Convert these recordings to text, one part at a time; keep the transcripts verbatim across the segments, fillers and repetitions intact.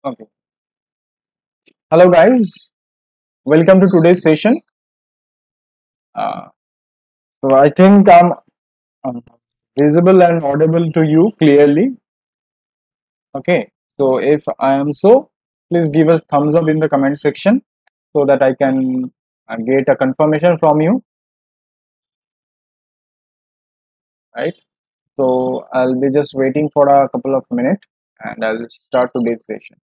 Okay. Hello, guys. Welcome to today's session. Uh, so I think I'm um, visible and audible to you clearly. Okay. So if I am so, please give us thumbs up in the comment section so that I can uh, get a confirmation from you. Right. So I'll be just waiting for a couple of minutes and I'll start today's session.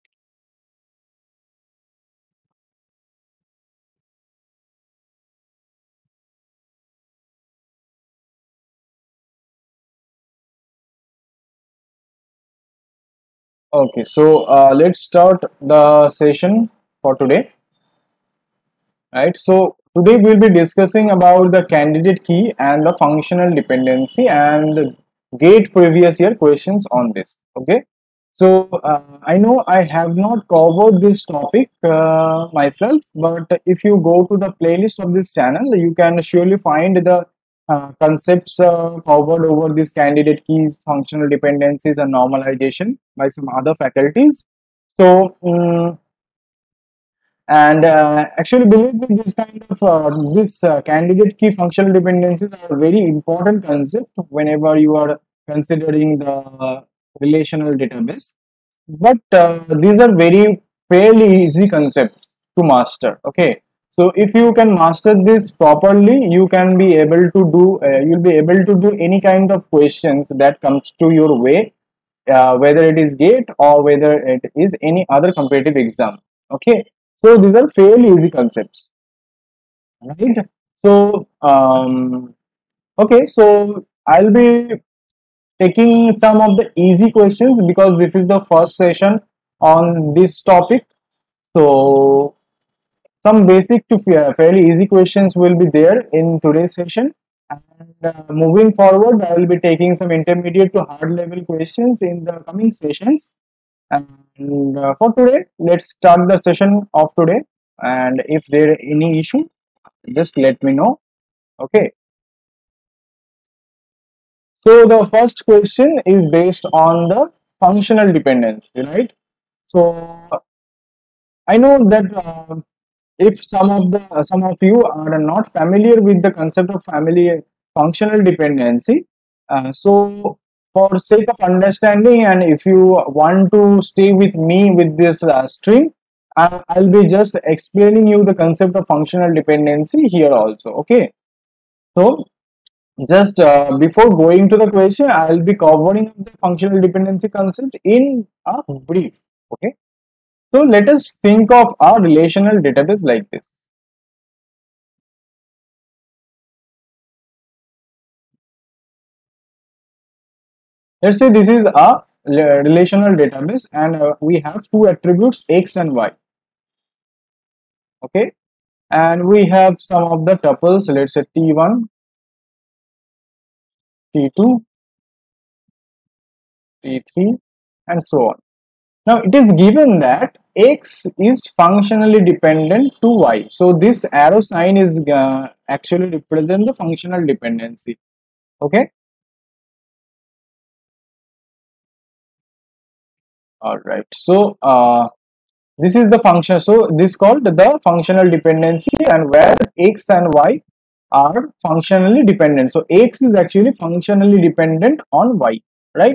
Okay. So uh, let's start the session for today. Right, so today we'll be discussing about the candidate key and the functional dependency and gate previous year questions on this. Okay, so uh, I know I have not covered this topic uh, myself, but if you go to the playlist of this channel, you can surely find the uh, concepts uh, covered over these candidate keys, functional dependencies, and normalization by some other faculties. So, um, and uh, actually, believe me, this kind of uh, this uh, candidate key functional dependencies are a very important concept whenever you are considering the relational database. But uh, these are very fairly easy concepts to master. Okay, so if you can master this properly, you can be able to do. Uh, you'll be able to do any kind of questions that comes to your way, uh, whether it is GATE or whether it is any other competitive exam. Okay, so these are fairly easy concepts, right? So, um, okay, so I'll be taking some of the easy questions because this is the first session on this topic. So, some basic to fa- fairly easy questions will be there in today's session. And uh, moving forward, I will be taking some intermediate to hard level questions in the coming sessions. And uh, for today, let's start the session of today. And if there any issue, just let me know. Okay. So the first question is based on the functional dependency, right? So I know that uh, if some of the uh, some of you are not familiar with the concept of family functional dependency, uh, so for sake of understanding, and if you want to stay with me with this uh, stream, uh, I'll be just explaining you the concept of functional dependency here also. Okay, so just uh, before going to the question, I'll be covering the functional dependency concept in a brief. Okay, so let us think of our relational database like this. Let's say this is a relational database and uh, we have two attributes X and Y. Okay, and we have some of the tuples, let's say T one, T two, T three, and so on. Now it is given that X is functionally dependent to Y. So this arrow sign is uh, actually represent the functional dependency. Okay, all right. So uh, this is the function. So this called the functional dependency, and where X and Y are functionally dependent. So X is actually functionally dependent on Y, right?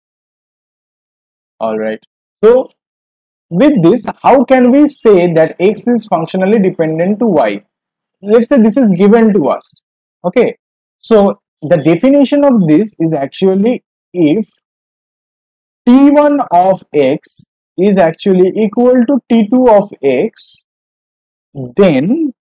All right. So with this, how can we say that X is functionally dependent to Y? Let's say this is given to us. Okay. So the definition of this is actually if T one of X is actually equal to T two of X, then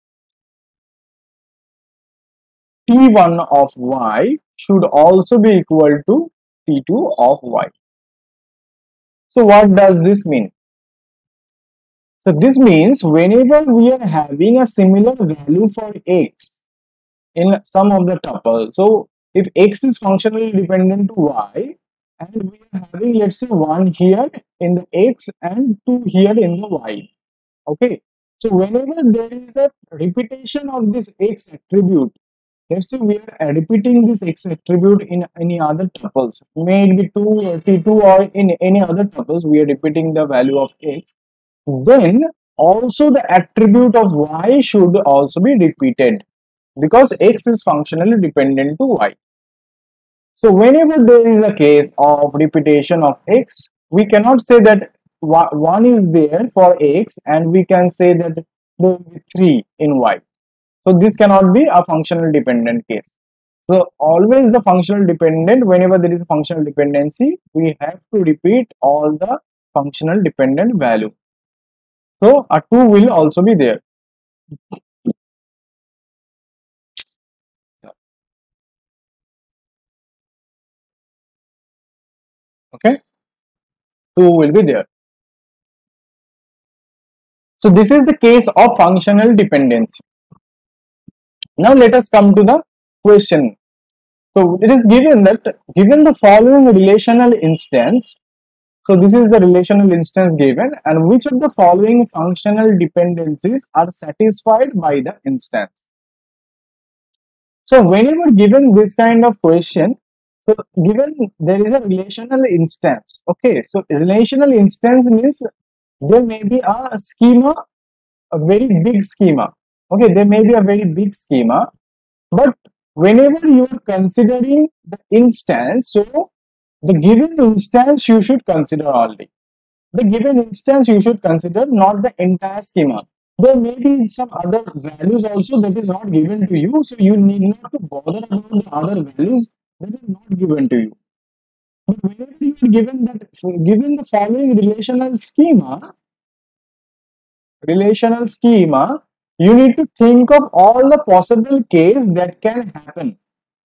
T one of Y should also be equal to T two of Y. So what does this mean? So this means whenever we are having a similar value for X in some of the tuple, so if X is functionally dependent to Y and we are having, let's say, one here in the X and two here in the Y. Okay. So whenever there is a repetition of this X attribute, Let's say we are repeating this x attribute in any other tuples, may it be two or t two or in any other tuples, we are repeating the value of x. Then also the attribute of y should also be repeated because x is functionally dependent to y. So whenever there is a case of repetition of x, we cannot say that one is there for x and we can say that there will be three in y. So this cannot be a functional dependent case. So always the functional dependent, whenever there is a functional dependency, we have to repeat all the functional dependent value. So a two will also be there. Okay, two will be there. So this is the case of functional dependency. Now let us come to the question. So it is given that given the following relational instance, so this is the relational instance given, and which of the following functional dependencies are satisfied by the instance. So whenever given this kind of question, so given there is a relational instance, okay, so relational instance means there may be a schema, a very big schema, okay, there may be a very big schema, but whenever you are considering the instance, so the given instance you should consider only. The given instance you should consider, not the entire schema. There may be some other values also that is not given to you, so you need not to bother about the other values that are not given to you. But whenever you are given that, given the following relational schema, relational schema, you need to think of all the possible case that can happen.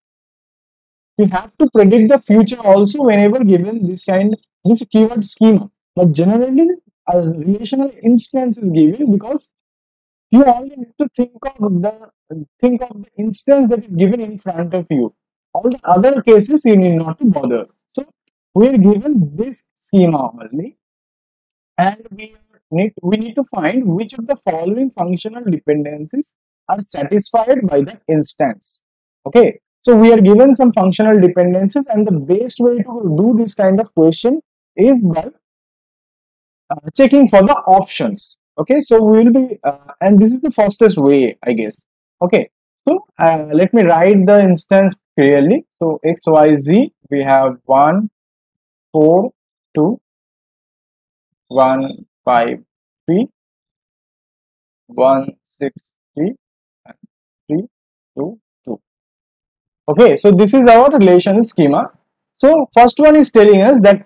You have to predict the future also whenever given this kind, this keyword schema. But generally, a relational instance is given because you only need to think of the think of the instance that is given in front of you. All the other cases you need not to bother. So we are given this schema only, and we need we need to find which of the following functional dependencies are satisfied by the instance. Okay, so we are given some functional dependencies, and the best way to do this kind of question is by uh, checking for the options. Okay, so we will be uh, and this is the fastest way, I guess. Okay, so uh, let me write the instance clearly. So x y z, we have one four two one five three one six three and three two two. Okay, so this is our relation schema. So first one is telling us that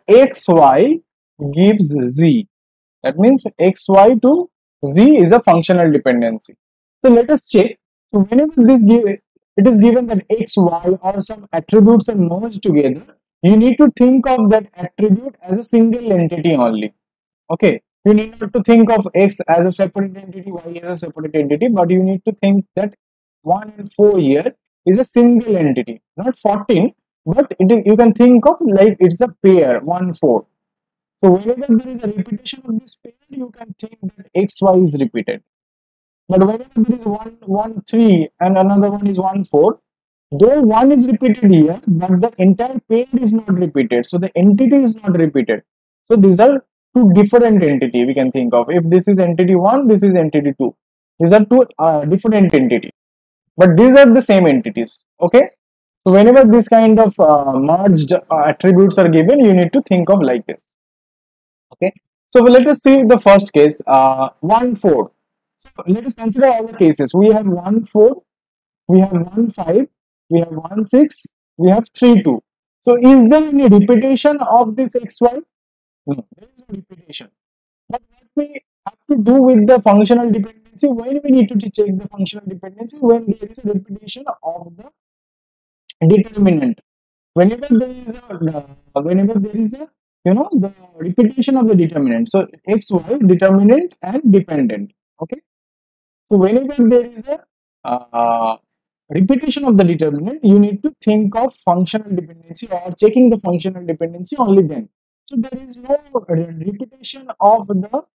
xy gives z. That means xy to z is a functional dependency. So let us check. So whenever this give, it is given that xy or some attributes are merged together, you need to think of that attribute as a single entity only. Okay, you need not to think of x as a separate entity, y as a separate entity, but you need to think that one and four here is a single entity, not fourteen, but it is, you can think of like it's a pair, one four. So whenever there is a repetition of this pair, you can think that xy is repeated. But whenever there is one one three and another one is one four, though one is repeated here, but the entire pair is not repeated. So the entity is not repeated. So these are two different entity we can think of. If this is entity one, this is entity two. These are two uh, different entity, but these are the same entities. Okay. So whenever this kind of uh, merged uh, attributes are given, you need to think of like this. Okay, so let us see the first case, uh, one four. So let us consider all the cases. We have one four, we have one five, we have one six, we have three two. So is there any repetition of this xy? No, there is no repetition. But what we have to do with the functional dependency, when we need to check the functional dependency, when there is a repetition of the determinant. Whenever there is a uh, whenever there is a you know the repetition of the determinant, so xy determinant and dependent. Okay, so whenever there is a uh, repetition of the determinant, you need to think of functional dependency or checking the functional dependency only then. So there is no repetition of the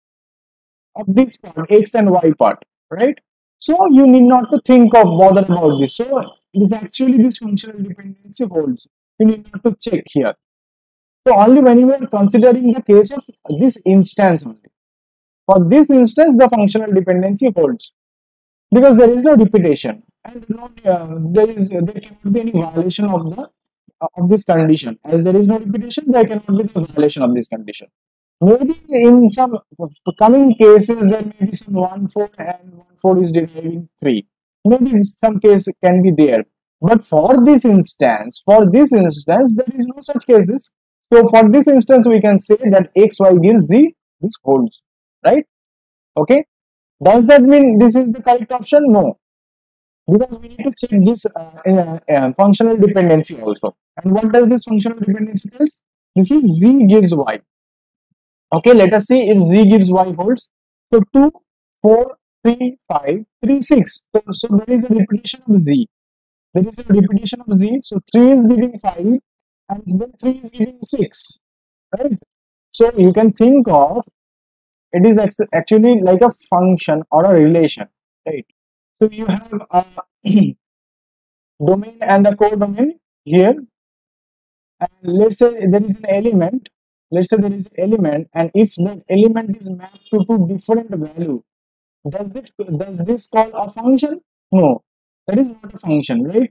of this part, x and y part, right? So you need not to think of bother about this. So it is actually this functional dependency holds. You need not to check here. So only when you are considering the case of this instance only. For this instance, the functional dependency holds because there is no repetition and no, uh, there is there cannot be any violation of the of this condition. As there is no repetition, there cannot be the violation of this condition. Maybe in some coming cases, there may be some one four and one four is deriving three. Maybe some case can be there. But for this instance, for this instance, there is no such cases. So for this instance, we can say that x, y gives z, this holds, right? Okay. Does that mean this is the correct option? No, because we need to check this uh, uh, uh, functional dependency also. And what does this functional dependency tell? This is z gives y. Okay, let us see if z gives y holds. So two, four, three, five, three, six. So, so there is a repetition of z. There is a repetition of z. So three is giving five and then three is giving six. Right? So you can think of it is actually like a function or a relation. Right? So you have a domain and a codomain here. And let's say there is an element. Let's say there is an element, and if that element is mapped to two different value, does it does this call a function? No, that is not a function, right?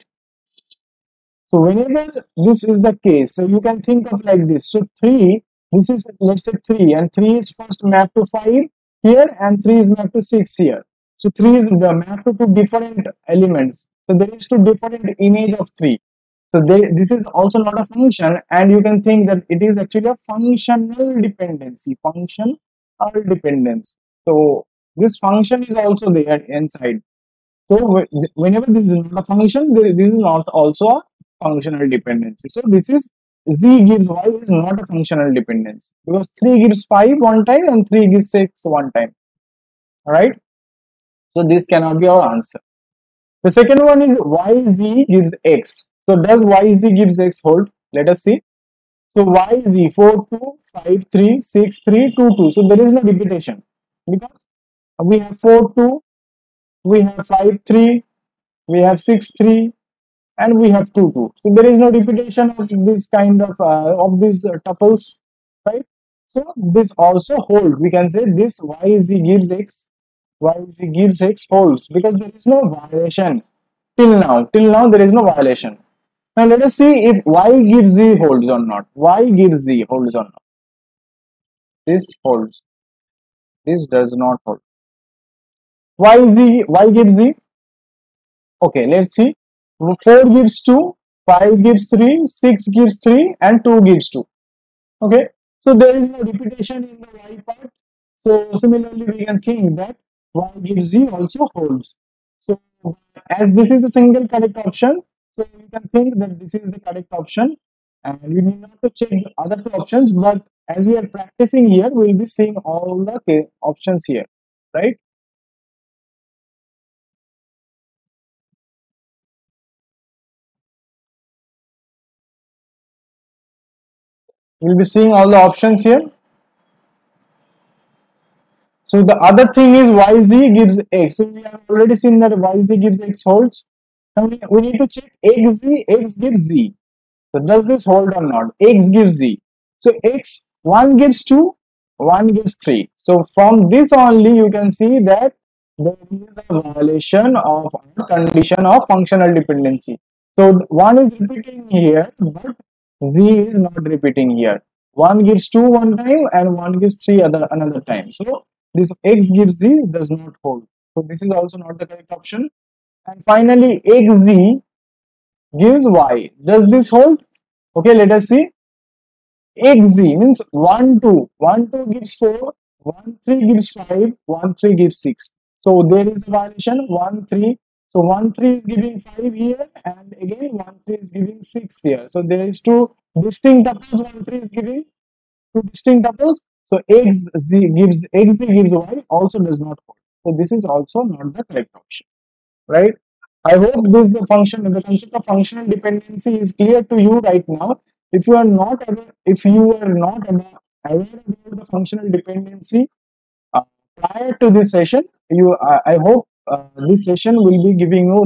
So whenever this is the case, so you can think of like this. So three, this is let's say three, and three is first mapped to five here, and three is mapped to six here. So three is the mapped to two different elements. So there is two different image of three. So they, this is also not a function, and you can think that it is actually a functional dependency. Function or dependence. So this function is also there inside. So whenever this is not a function, this is not also a functional dependency. So this is z gives y is not a functional dependency because three gives five one time and three gives six one time. All right. So this cannot be our answer. The second one is yz gives x. So does yz gives x hold? Let us see. So yz four two five three six three two two. So there is no repetition because we have four two, we have five three, we have six three, and we have two two. So there is no repetition of this kind of uh, of these uh, tuples, right? So this also hold. We can say this yz gives x, yz gives x holds because there is no violation till now. Till now there is no violation. Now let us see if y gives z holds or not. Y gives z holds or not. This holds. This does not hold. Y z y gives z. Okay, let's see. four gives two, five gives three, six gives three, and two gives two. Okay, so there is no repetition in the y part. So similarly, we can think that y gives z also holds. So as this is a single correct option, so you can think that this is the correct option, and we need not to check the other two options. But as we are practicing here, we will be seeing all the options here, right? We'll be seeing all the options here. So the other thing is yz gives x. So we have already seen that yz gives x holds. Now we, we need to check xz, x gives z. So does this hold or not? X gives z. So x, one gives two, one gives three. So from this only you can see that there is a violation of a condition of functional dependency. So one is repeating here, but z is not repeating here. One gives two one time and one gives three other another time. So this x gives z does not hold. So this is also not the correct option. And finally xz gives y. Does this hold? Okay, let us see. Xz means one two. one two gives four, one three gives five, one three gives six. So there is a violation one three. So one three is giving five here, and again one three is giving six here. So there is two distinct tuples. one three is giving two distinct tuples. So xz gives xz gives y also does not hold. So this is also not the correct option, right? I hope this the function the concept of functional dependency is clear to you right now. If you are not aware, if you are not aware about the functional dependency uh, prior to this session, you uh, I hope uh, this session will be giving you the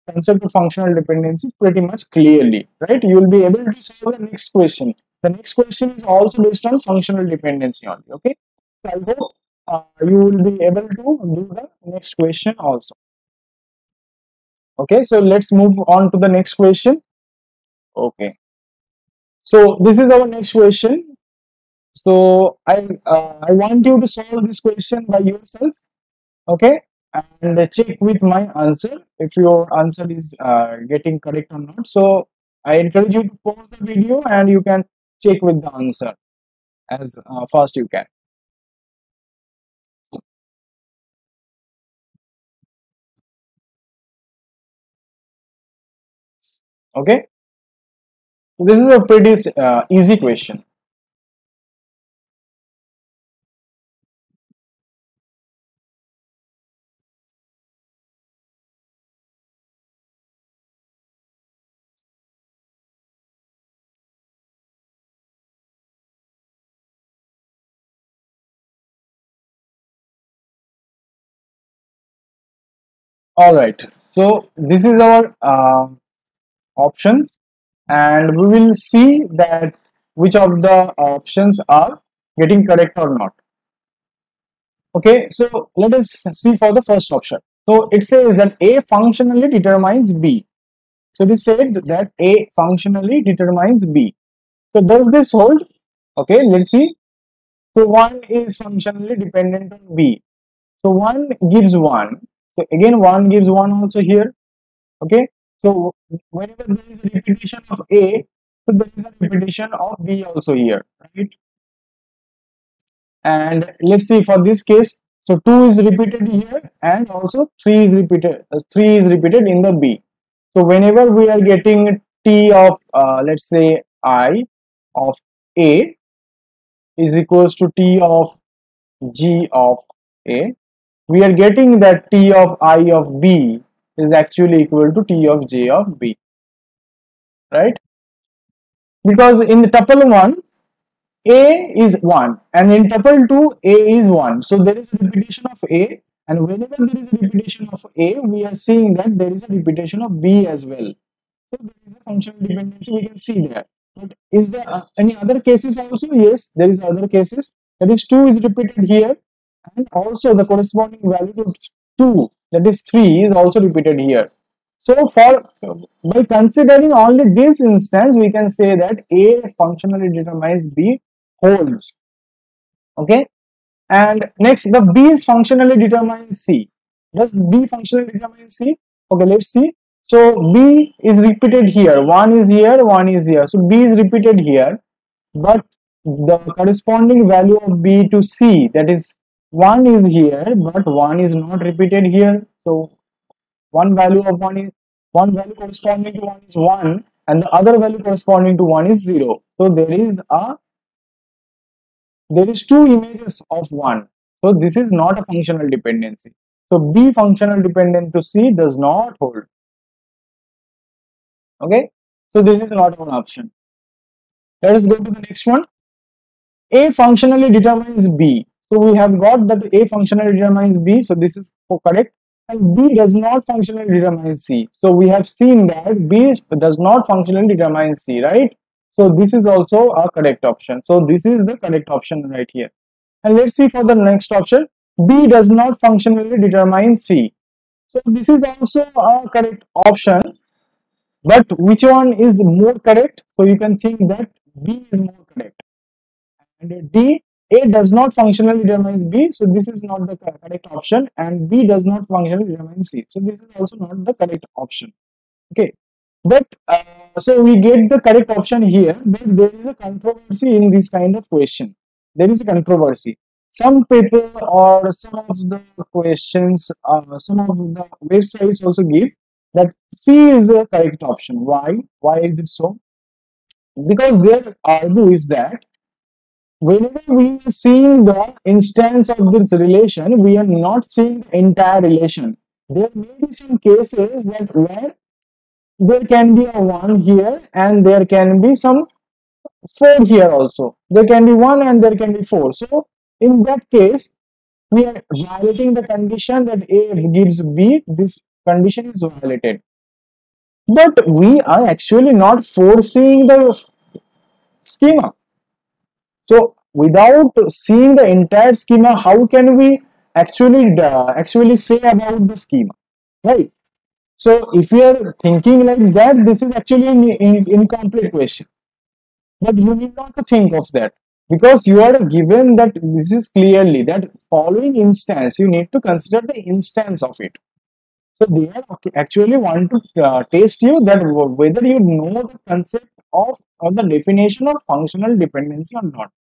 concept of functional dependency pretty much clearly, right? You will be able to solve the next question. The next question is also based on functional dependency only. Okay, so I hope uh, you will be able to do the next question also. Okay, so let's move on to the next question. Okay, so this is our next question. So I uh, I want you to solve this question by yourself. Okay, and check with my answer if your answer is uh, getting correct or not. So I encourage you to pause the video and you can check with the answer as uh, fast you can. Okay, so this is a pretty uh, easy question. All right, so this is our uh, options, and we will see that which of the options are getting correct or not. Okay, so let us see for the first option. So it says that A functionally determines B. So it is said that A functionally determines B. So does this hold? Okay, let's see. So one is functionally dependent on B. So one gives one. So again one gives one also here. Okay. So whenever there is a repetition of A, so there is a repetition of B also here, right? And let's see for this case. So two is repeated here, and also three is repeated. Uh, three is repeated in the B. So whenever we are getting T of uh, let's say I of A is equals to T of G of A, we are getting that T of I of B is actually equal to T of J of B, right? Because in the tuple one, A is one, and in tuple two, A is one. So there is a repetition of A, and whenever there is a repetition of A, we are seeing that there is a repetition of B as well. So there is a functional dependency we can see there. But is there uh, any other cases also? Yes, there is other cases. That is two is repeated here, and also the corresponding value to two, that is three, is also repeated here. So for by considering only this instance, we can say that A functionally determines B holds. Okay, and next the B is functionally determines C. Does B functionally determine C? Okay, let's see. So B is repeated here. One is here, one is here. So B is repeated here, but the corresponding value of B to C, that is one is here, but one is not repeated here. So one value of one is one value corresponding to one is one, and the other value corresponding to one is zero. So there is a there is two images of one. So this is not a functional dependency. So B functional dependent to C does not hold. Okay, so this is not an option. Let us go to the next one. A functionally determines B. So we have got that A functionally determines B. So this is correct. And B does not functionally determine C. So we have seen that B does not functionally determine C, right? So this is also a correct option. So this is the correct option right here. And let's see for the next option. B does not functionally determine C. So this is also a correct option. But which one is more correct? So you can think that B is more correct. And D, A does not functionally determines B, so this is not the correct option, and B does not functionally determine C, so this is also not the correct option. Okay, but uh, so we get the correct option here, but there is a controversy in this kind of question. There is a controversy. Some people or some of the questions, uh, some of the websites also give that C is the correct option. Why? Why is it so? Because their argue is that whenever we are seeing the instance of this relation, we are not seeing the entire relation. There may be some cases that where there can be a one here and there can be some four here also. There can be one and there can be four. So in that case, we are violating the condition that A gives B. This condition is violated. but we are actually not foreseeing the schema. So without seeing the entire schema, how can we actually uh, actually say about the schema, right? So if we are thinking like that, this is actually an in, incomplete question. But you need not to think of that, because you are given that this is clearly that following instance, you need to consider the instance of it. So they are ac- actually want to uh, test you that w- whether you know the concept of or the definition of functional dependency or not.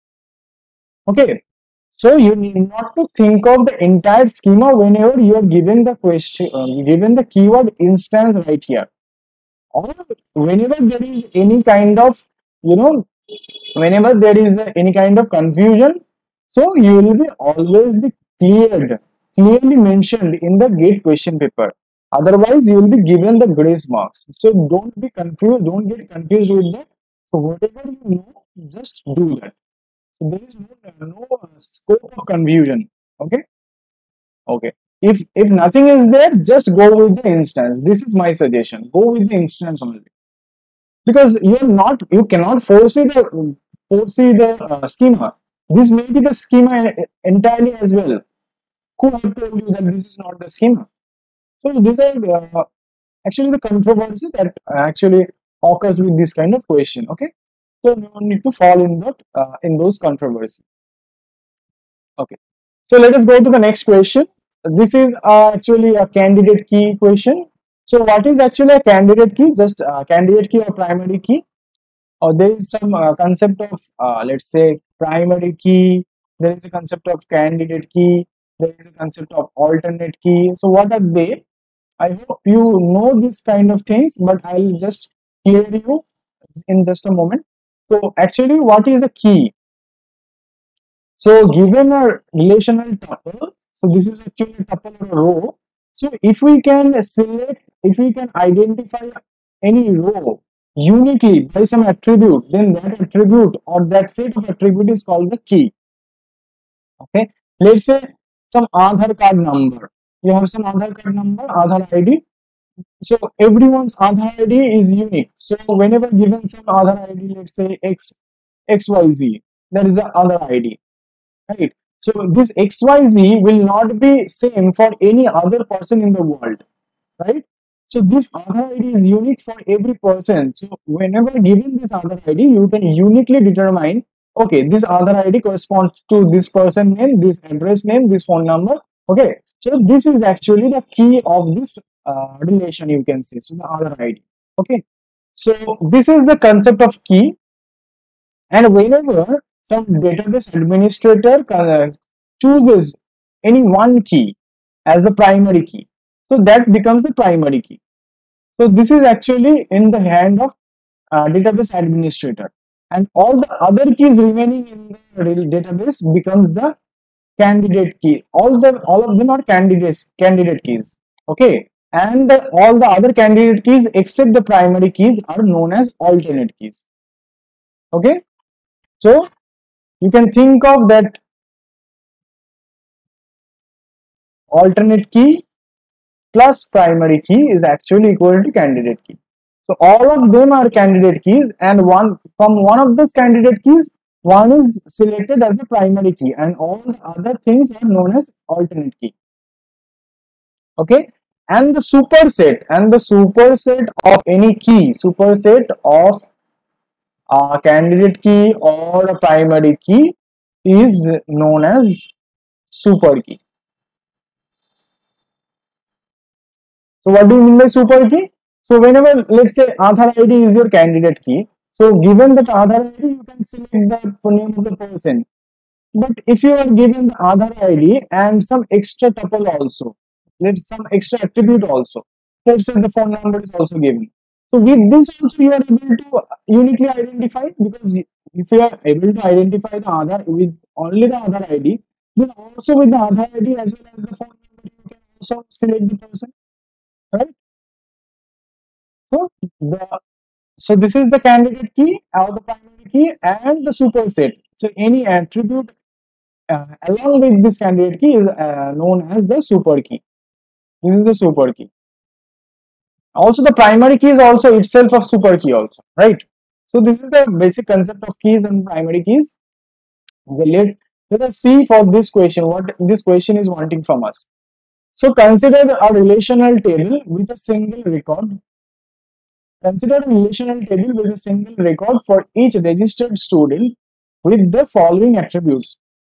Okay. So you need not to think of the entire schema whenever you are given the question, uh, given the keyword instance right here, or whenever there is any kind of, you know, whenever there is uh, any kind of confusion. So you will be always be cleared, clearly mentioned in the gate question paper. Otherwise, you will be given the grace marks. So don't be confused. Don't get confused with that. So whatever you know, just do that. So there is no, no uh, scope of confusion. Okay. Okay. If if nothing is there, just go with the instance. This is my suggestion. Go with the instance only, because you're not, you cannot foresee the foresee the uh, schema. This may be the schema entirely as well. Who have told you that this is not the schema? So these are uh, actually the controversy that actually occurs with this kind of question. Okay, so no need to fall in that uh, in those controversy. Okay, so let us go to the next question. This is uh, actually a candidate key question. So what is actually a candidate key? Just uh, candidate key or primary key. Or there is some uh, concept of uh, let's say primary key, there is a concept of candidate key, there is a concept of alternate key. So what are they? I hope you know this kind of things, but I'll just clear you in just a moment. So actually, what is a key? So given a relational tuple, so this is actually a tuple or a row. So if we can select, if we can identify any row uniquely by some attribute, then that attribute or that set of attribute is called the key. Okay. Let's say some Aadhaar card number. You have some Aadhaar card number, Aadhaar I D. So everyone's Aadhaar I D is unique. So whenever given some Aadhaar I D, let's say X X Y Z, that is the Aadhaar I D, right? So this X Y Z will not be same for any other person in the world, right? So this Aadhaar I D is unique for every person. So whenever given this Aadhaar I D, you can uniquely determine, okay, this Aadhaar I D corresponds to this person name, this address name, this phone number. Okay, so this is actually the key of this uh, relation, you can say. So the Aadhaar I D. Okay, so this is the concept of key, and whenever some database administrator uh, chooses any one key as the primary key, so that becomes the primary key. So this is actually in the hand of uh, database administrator, and all the other keys remaining in the database becomes the candidate key. All the all of them are candidates candidate keys. Okay, and the, all the other candidate keys except the primary keys are known as alternate keys. Okay, so you can think of that alternate key plus primary key is actually equal to candidate key. So all of them are candidate keys, and one from one of those candidate keys, one is selected as the primary key, and all the other things are known as alternate key. Okay, and the superset and the superset of any key, superset of a candidate key or a primary key is known as super key. So what do you mean by super key? So whenever, let's say, Aadhaar I D is your candidate key, so given that Aadhaar I D, you can select the name of the person. But if you are given the Aadhaar I D and some extra tuple also, let's some extra attribute also, let's say the phone number is also given. So with this also you are able to uniquely identify, because if you are able to identify the Aadhaar with only the Aadhaar I D, then also with the Aadhaar I D as well as the phone number, you can also select the person, right? So the so this is the candidate key or the primary key and the superset. So any attribute uh, along with this candidate key is uh, known as the super key. This is the super key. Also, the primary key is also itself a super key also, right? So this is the basic concept of keys and primary keys. Okay, let, let us see for this question what this question is wanting from us. So consider a relational table with a single record. Consider a relational table with a single record for each registered student with the following attributes.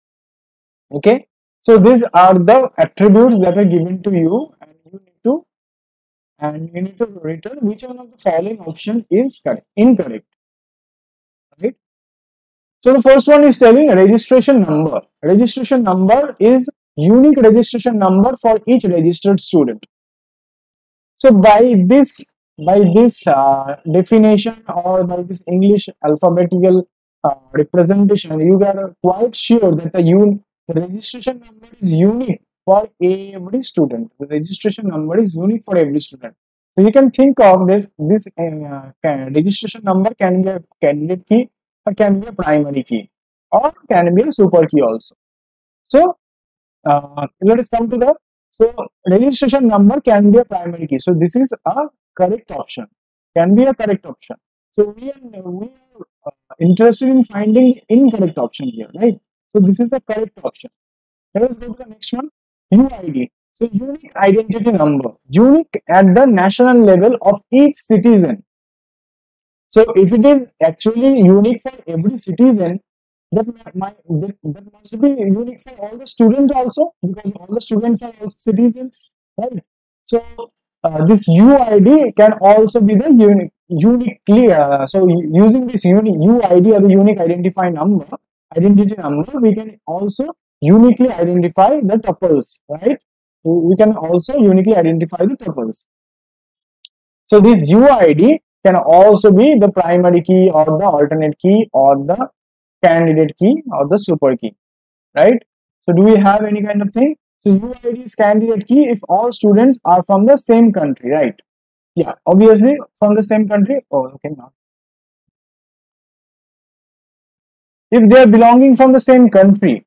Okay, so these are the attributes that are given to you, and you need to and you need to return which one of the following option is correct, incorrect, right? So the first one is telling registration number. Registration number is unique registration number for each registered student. So by this by this uh, definition, or by this English alphabetical uh, representation, you are quite sure that the, un the registration number is unique for every student. The registration number is unique for every student. So you can think of that this uh, can, registration number can be a candidate key, or can be a primary key, or can be a super key also. So uh, let us come to the so registration number can be a primary key. So this is a correct option. Can be a correct option. So we are we are uh, interested in finding incorrect option here, right? So this is a correct option. Let us go to the next one. U I D. So unique identity number, unique at the national level of each citizen. So if it is actually unique for every citizen, that might that, that must be unique for all the students also, because all the students are also citizens, right? So uh, this U I D can also be the unique uniquely. Uh, so using this unique U I D or the unique identify number, identity number, we can also uniquely identify the tuples, right? We can also uniquely identify the tuples. So this U I D can also be the primary key, or the alternate key, or the candidate key, or the super key, right? So do we have any kind of thing? So U I D is candidate key if all students are from the same country, right? Yeah, obviously from the same country. Oh, okay, now. If they are belonging from the same country,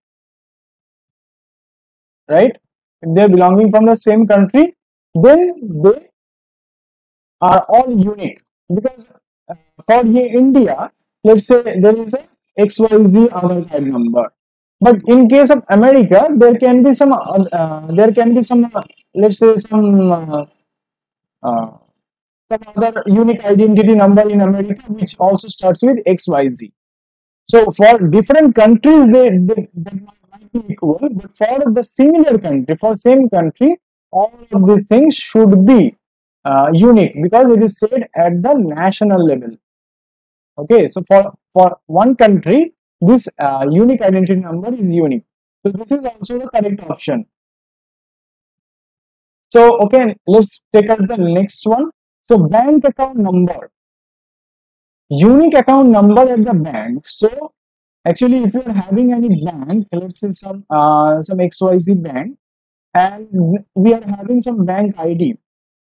right? If they are belonging from the same country, then they are all unique, because uh, for here India, let's say there is a X Y Z Aadhaar card number, but in case of America, there can be some uh, uh, there can be some uh, let's say some uh, uh, some other unique identity number in America which also starts with X Y Z. So for different countries, they, they that might be equal, but for the similar country, for same country, all of these things should be uh, unique, because it is said at the national level. Okay, so for for one country, this uh, unique identity number is unique. So this is also the correct option. So okay, let's take us the next one. So bank account number, unique account number at the bank. So actually, if you are having any bank, let's say some uh, some X Y Z bank, and we are having some bank I D.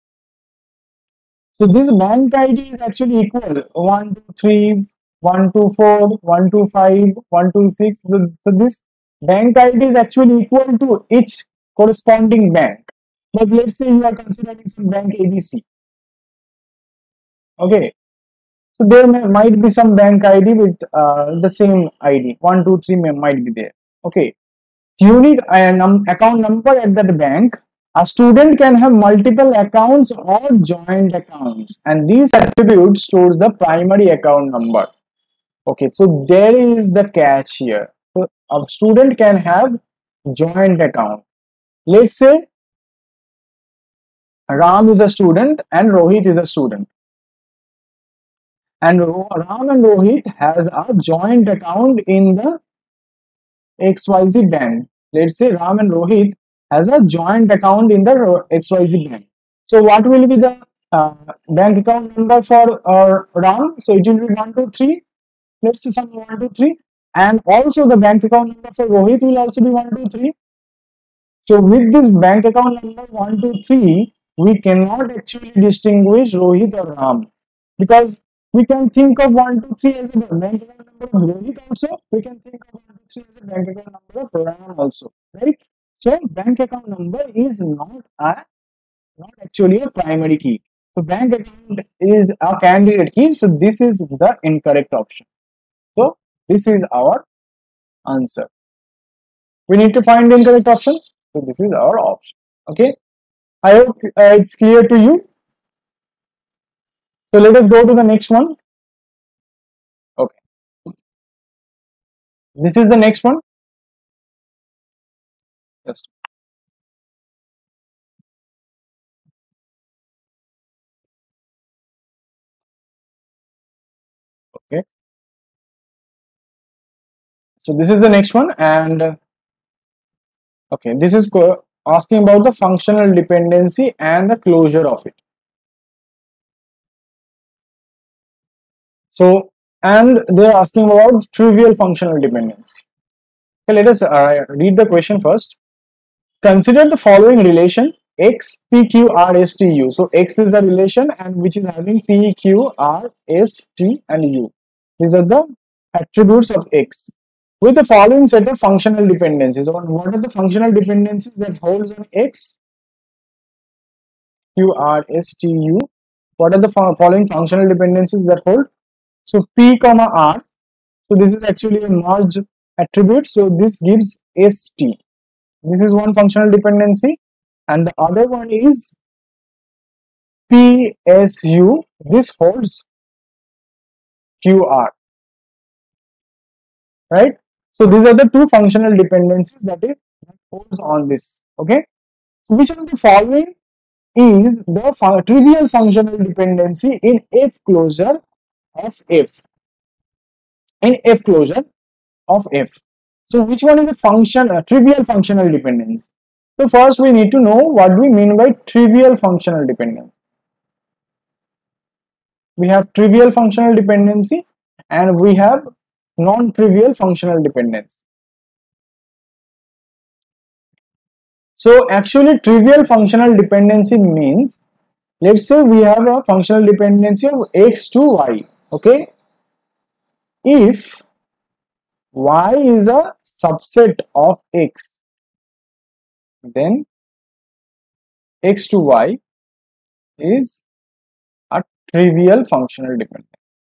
So this bank I D is actually equal one two three, one two four, one two five, one two six. So, so this bank I D is actually equal to each corresponding bank. But let's say you are considering some bank A B C. Okay, so there may, might be some bank I D with uh, the same I D. one two three may, might be there. Okay, unique uh, num account number at that bank. A student can have multiple accounts or joint accounts, and these attributes stores the primary account number. Okay, so there is the catch here. So a student can have joint account. Let's say Ram is a student and Rohit is a student, and Ram and Rohit has a joint account in the X Y Z bank. Let's say Ram and Rohit has a joint account in the X Y Z bank. So what will be the uh, bank account number for uh, Ram? So it will be one two three. Let's say some one two three, and also the bank account number for Rohit will also be one two three. So with this bank account number one two three, we cannot actually distinguish Rohit or Ram, because we can think of one two three as a bank account number of Rohit also. We can think of one two three as a bank account number of Ram also, right? So bank account number is not a not actually a primary key. So bank account is a candidate key. So this is the incorrect option. So this is our answer. We need to find the incorrect option. So this is our option. Okay. I hope uh, it's clear to you. So let us go to the next one. Okay. This is the next one. Yes. Okay. So this is the next one, and uh, okay, this is asking about the functional dependency and the closure of it. So, and they're asking about trivial functional dependency. Okay, let us uh, read the question first. Consider the following relation x, p, q, r, s, t, u. So x is a relation and which is having p, q, r, s, t and u. These are the attributes of x with the following set of functional dependencies. What are the functional dependencies that holds on x, q, r, s, t, u? What are the following functional dependencies that hold? So p comma r. So this is actually a merged attribute. So this gives st. This is one functional dependency, and the other one is psu. This holds qr, right? So these are the two functional dependencies that it holds on this. Okay, which of the following is the fu trivial functional dependency in f closure of f? In f closure of f. So which one is a function, a trivial functional dependence? So first we need to know what we mean by trivial functional dependence. We have trivial functional dependency and we have non-trivial functional dependence. So actually trivial functional dependency means, let's say we have a functional dependency of x to y, okay? If y is a subset of x, then x to y is a trivial functional dependence.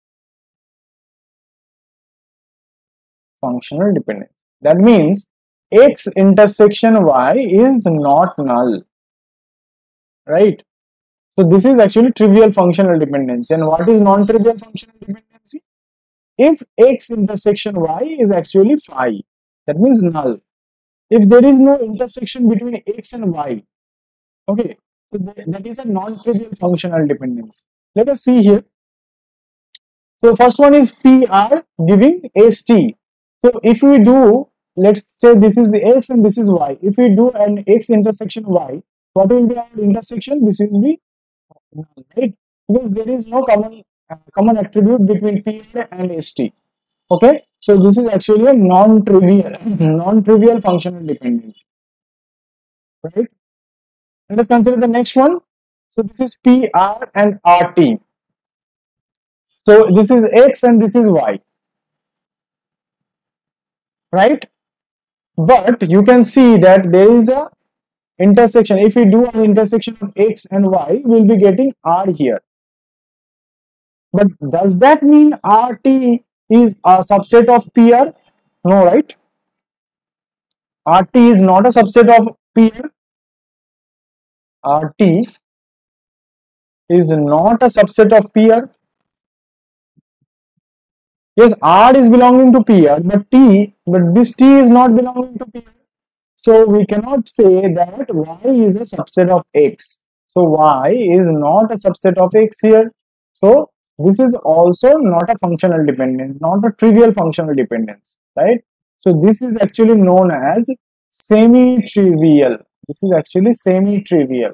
Functional dependence. That means x intersection y is not null, right? So this is actually trivial functional dependency. And what is non-trivial functional dependency? If x intersection y is actually phi, that means null. If there is no intersection between x and y, okay, so that is a non-trivial functional dependency. Let us see here. So first one is P R giving st. So if we do, let's say this is the x and this is y. If we do an x intersection y, what will be our intersection? This will be null, right? Because there is no common uh, common attribute between P R and st. Okay, so this is actually a non-trivial non-trivial functional dependency, right? Let us consider the next one. So this is P R and R T. So this is x and this is y, right? But you can see that there is a intersection. If we do an intersection of x and y, we'll be getting r here. But does that mean R T is a subset of P R? No, right? R T is not a subset of P R. R T is not a subset of P R. Yes, R is belonging to P R, but T, but this T is not belonging to P R. So we cannot say that Y is a subset of X. So Y is not a subset of X here. So this is also not a functional dependence, not a trivial functional dependence, right? So this is actually known as semi-trivial. This is actually semi-trivial.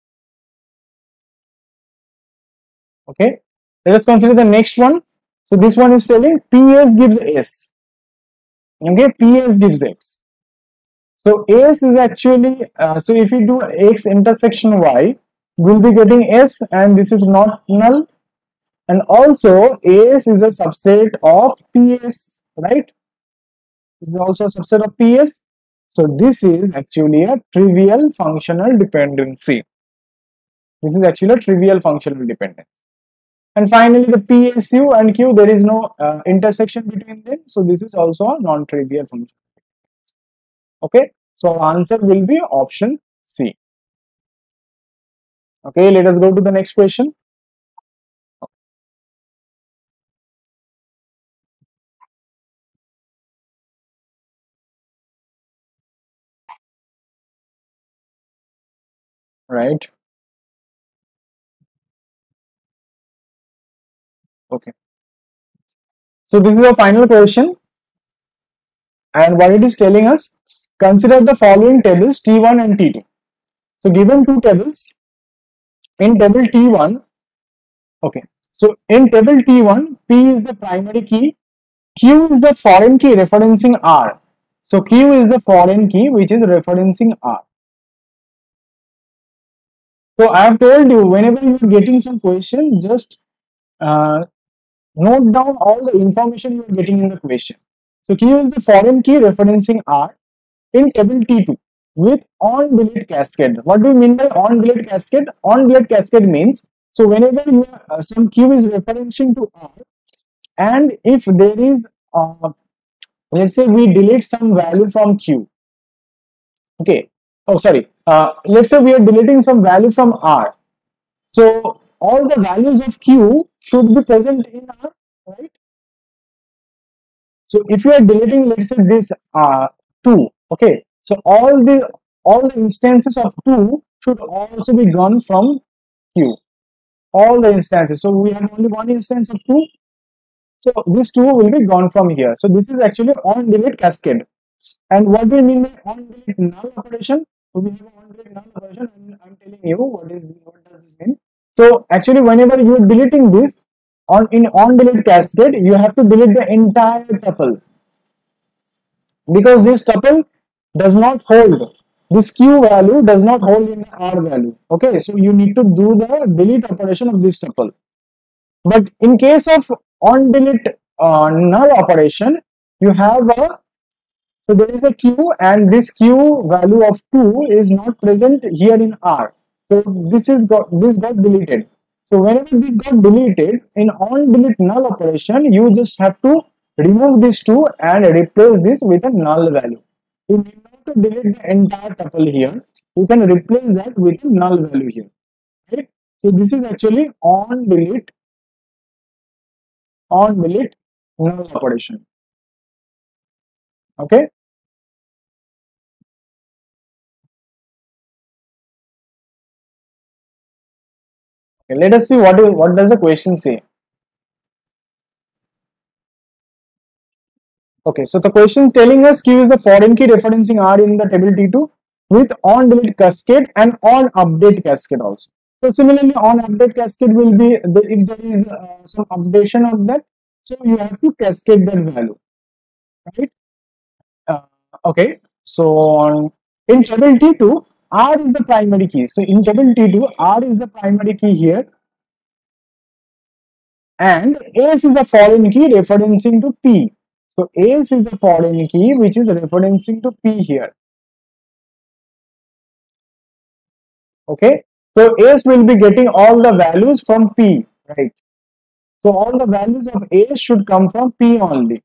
Okay, let us consider the next one. So this one is telling P S gives S. Okay, P S gives X. So S is actually, uh, so if we do X intersection Y, we'll be getting S and this is not null. And also S is a subset of P S, right? This is also a subset of P S. So this is actually a trivial functional dependency. This is actually a trivial functional dependence. And finally, the P S U and Q, there is no uh, intersection between them. So this is also a non-trivial function. Okay. So answer will be option C. Okay. Let us go to the next question. Right. Okay. So this is a final question. And what it is telling us, consider the following tables T one and T two. So given two tables, in table T one, okay, so in table T one, P is the primary key, Q is the foreign key referencing R. So Q is the foreign key which is referencing R. So I have told you, whenever you are getting some question, just uh, note down all the information you are getting in the question. So Q is the foreign key referencing R in table T two with on delete cascade. What do you mean by on delete cascade? On delete cascade means, so whenever you are, uh, some Q is referencing to R, and if there is uh, let's say we delete some value from Q, okay, oh sorry, uh, let's say we are deleting some value from R, so all the values of Q should be present in R, right? So if you are deleting, let's say this uh, two, okay, so all the all the instances of two should also be gone from Q, all the instances. So we have only one instance of two, so this two will be gone from here. So this is actually on delete cascade. And what do we mean by on delete null operation? So we have on delete null operation, and I'm telling you what is what does this mean. So actually, whenever you are deleting this on in on delete cascade, you have to delete the entire tuple, because this tuple does not hold, this Q value does not hold in R value. Okay, so you need to do the delete operation of this tuple. But in case of on delete uh, null operation, you have a, so there is a Q, and this Q value of two is not present here in R. So this is got this got deleted. So whenever this got deleted in on delete null operation, you just have to remove this two and replace this with a null value. You need not to delete the entire tuple here. You can replace that with a null value here. Right? So this is actually on delete on delete null operation. Okay. Okay, let us see what is what does the question say. Okay, so the question telling us Q is the foreign key referencing R in the table T two with on delete cascade and on update cascade also. So similarly, on update cascade will be the, if there is uh, some updation of that, so you have to cascade that value, right? Uh, okay, so on, in table T two, R is the primary key. So in table T two, R is the primary key here, and S is a foreign key referencing to P. So S is a foreign key which is referencing to P here. Okay, so S will be getting all the values from P, right? So all the values of S should come from P only.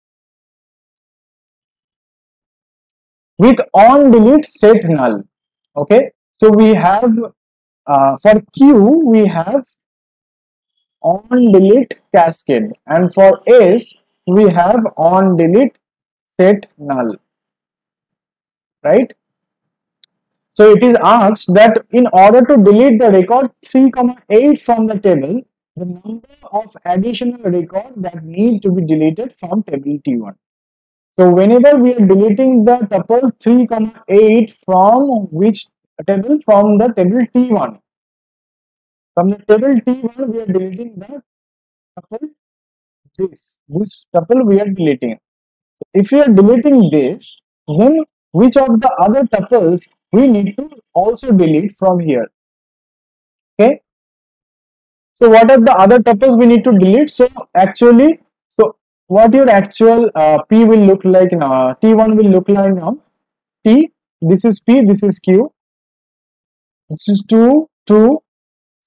With on delete set null. Okay, so we have uh, for Q we have on delete cascade, and for S we have on delete set null, right? So it is asked that in order to delete the record three comma eight from the table, the number of additional record that need to be deleted from table T one. So whenever we are deleting the tuple three comma eight from which table? From the table T one. From the table T one we are deleting the tuple this. This tuple we are deleting. If we are deleting this, then which of the other tuples we need to also delete from here? Okay, so what are the other tuples we need to delete? So actually, so what your actual uh, P will look like now, T one will look like now, T, this is P, this is Q, this is two, two,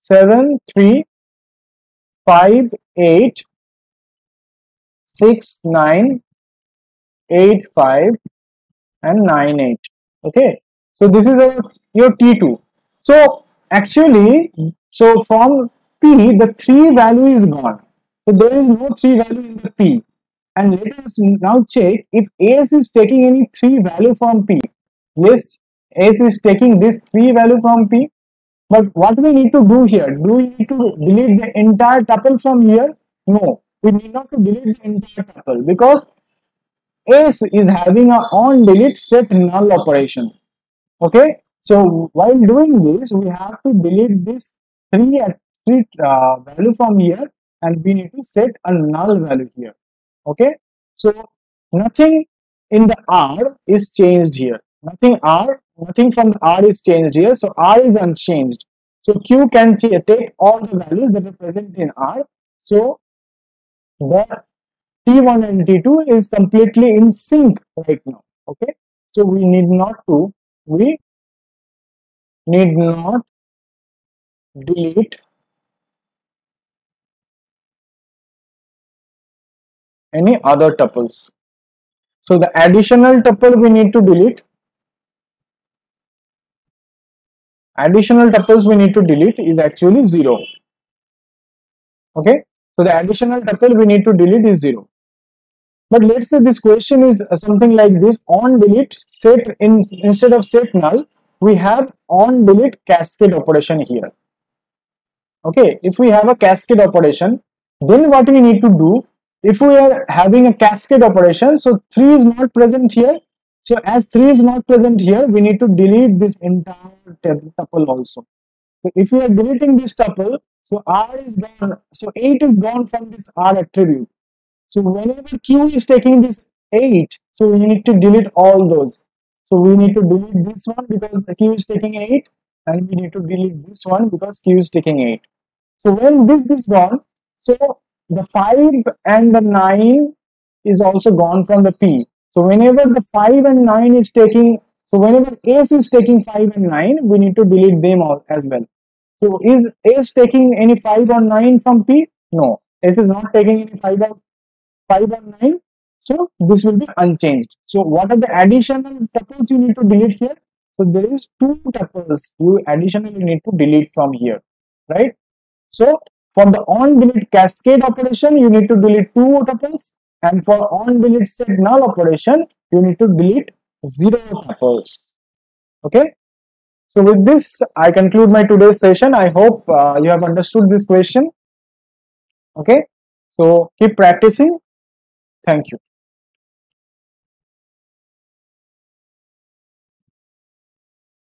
seven, three, five, eight, six, nine, eight, five, and nine, eight. Okay, so this is our your T two. So actually, so from P, the three value is gone. So there is no three value in the P. And let us now check if S is taking any three value from P. Yes, S is taking this three value from P. But what we need to do here? Do we need to delete the entire tuple from here? No, we need not to delete the entire tuple because S is having a on delete set null operation. Okay, so while doing this, we have to delete this three at three uh, value from here, and we need to set a null value here. Okay, so nothing in the R is changed here. Nothing R, nothing from the R is changed here. So R is unchanged. So Q can take all the values that are present in R. So the T one and T two is completely in sync right now. Okay, so we need not to we need not delete any other tuples. So the additional tuple we need to delete. Additional tuples we need to delete is actually zero. Okay, so the additional tuple we need to delete is zero. But let's say this question is something like this: on delete set in instead of set null, we have on delete cascade operation here. Okay, if we have a cascade operation, then what we need to do, if we are having a cascade operation, so three is not present here. So as three is not present here, we need to delete this entire tuple also. So if we are deleting this tuple, so R is gone, so eight is gone from this R attribute. So whenever Q is taking this eight, so we need to delete all those. So we need to delete this one because the Q is taking eight, and we need to delete this one because Q is taking eight. So when this is gone, so the five and the nine is also gone from the P. So whenever the five and nine is taking, so whenever S is taking five and nine, we need to delete them all as well. So is S taking any five or nine from P? No, S is not taking any five or five or nine. So this will be unchanged. So what are the additional tuples you need to delete here? So there is two tuples you additionally need to delete from here, right? So for the on delete cascade operation, you need to delete two tuples, and for on delete set null operation, you need to delete zero tuples. Okay. So with this, I conclude my today's session. I hope uh, you have understood this question. Okay. So keep practicing. Thank you.